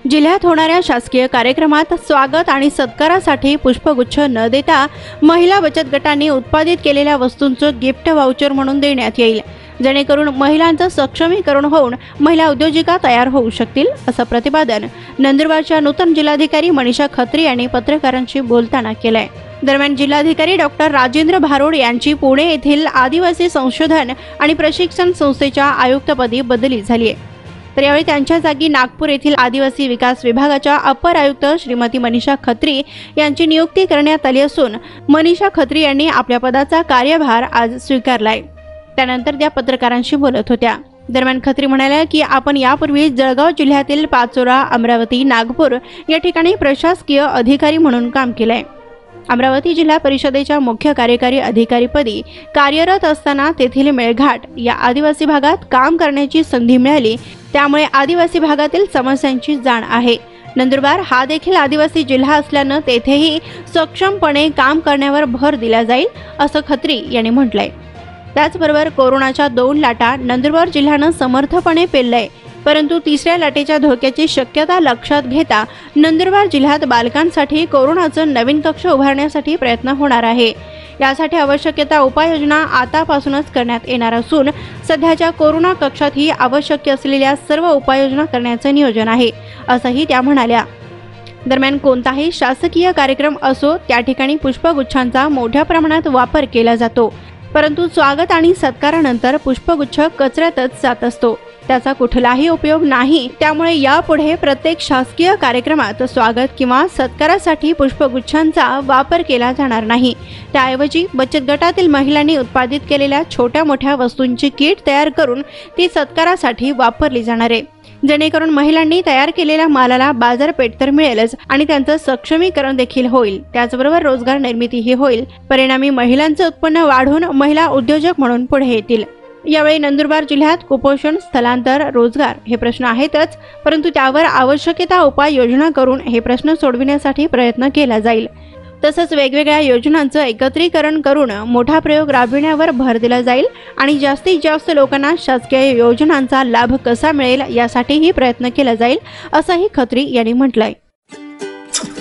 जिल्ह्यात होणाऱ्या शासकीय कार्यक्रमात स्वागत आणि सत्कारासाठी पुष्पगुच्छ न देता महिला बचत गटांनी उत्पादित केलेल्या वस्तूंचं गिफ्ट व्हाउचर म्हणून देण्यात येईल, जेणेकरून महिलांचं सक्षमीकरण होऊन महिला उद्योजिका तयार होऊ शकतील, असं प्रतिपादन नंदुरबारच्या नूतन जिल्हाधिकारी मनीषा खत्री यांनी पत्रकारांशी बोलताना केलंय। दरम्यान जिल्हाधिकारी डॉक्टर राजेंद्र भारोड यांची पुणे येथील आदिवासी संशोधन आणि प्रशिक्षण संस्थेच्या आयुक्तपदी बदली झाली आहे। तर यावेळी त्यांच्या जागी नागपूर येथील आदिवासी विकास विभागाच्या अपर आयुक्त श्रीमती मनीषा खत्री यांची नियुक्ती करण्यात आली असून मनीषा खत्री यांनी आपल्या पदाचा कार्यभार आज स्वीकारलाय। त्यानंतर त्या पत्रकारांशी बोलत होत्या। दरम्यान खत्री म्हणाल्या की आपण यापूर्वी जळगाव जिल्ह्यातील पाचोरा, अमरावती, नागपूर या ठिकाणी प्रशासकीय अधिकारी म्हणून काम केलंय। अमरावती जिल्हा परिषदेच्या मुख्य कार्यकारी अधिकारीपदी कार्यरत असताना तेथील मेळघाट या आदिवासी भागात काम करण्याची संधी मिळाली, त्यामुळे आदिवासी भागातील समस्यांची जाण आहे। नंदुरबार हा देखील आदिवासी जिल्हा असल्यानं तेथेही सक्षमपणे काम करण्यावर भर दिला जाईल, असं खत्री यांनी म्हटलंय। त्याचबरोबर कोरोनाच्या 2 लाटा नंदुरबार जिल्ह्यानं समर्थपणे पेललाय, परंतु तिसऱ्या लाटेच्या धोक्याची शक्यता लक्षात घेता नंदुरबार जिल्ह्यात बालकांसाठी कोरोनाचं नवीन कक्ष उभारण्यासाठी प्रयत्न होणार आहे। यासाठी आवश्यक उपाययोजना आतापासूनच करण्यात येणार असून सध्याच्या कोरोना कक्षात ही आवश्यक असलेल्या सर्व उपाययोजना करण्याचे नियोजन आहे, असंही त्या म्हणाल्या। दरम्यान कोणताही शासकीय कार्यक्रम असो त्या ठिकाणी पुष्पगुच्छांचा मोठ्या प्रमाणात वापर केला जातो, परंतु स्वागत आणि सत्कारानंतर पुष्पगुच्छ कचऱ्यातच जात असतो, त्याचा कुठलाही उपयोग नाही। त्यामुळे यापुढे प्रत्येक शासकीय कार्यक्रमात स्वागत किंवा सत्कारासाठी पुष्पगुच्छांचा वापर केला जाणार नाही। त्याऐवजी बचत गटातील महिलांनी उत्पादित केलेल्या छोट्या मोठ्या वस्तूंची किट तयार करून ती सत्कारासाठी वापरली जाणार आहे, जेणेकरून महिलांनी तयार केलेल्या मालाला बाजारपेठ तर मिळेलच आणि त्यांचं सक्षमीकरण देखील होईल। त्याचबरोबर रोजगार निर्मितीही होईल। परिणामी महिलांचं उत्पन्न वाढून महिला उद्योजक म्हणून पुढे येतील। यावेळी नंदुरबार जिल्ह्यात कुपोषण, स्थलांतर, रोजगार हे प्रश्न आहेतच, परंतु त्यावर आवश्यक उपाययोजना करून हे प्रश्न सोडविण्यासाठी प्रयत्न केला जाईल। तसंच वेगवेगळ्या योजनांचं एकत्रीकरण करून मोठा प्रयोग राबविण्यावर भर दिला जाईल आणि जास्तीत जास्त लोकांना शासकीय योजनांचा लाभ कसा मिळेल यासाठीही प्रयत्न केला जाईल, असंही खत्री यांनी म्हटलंय।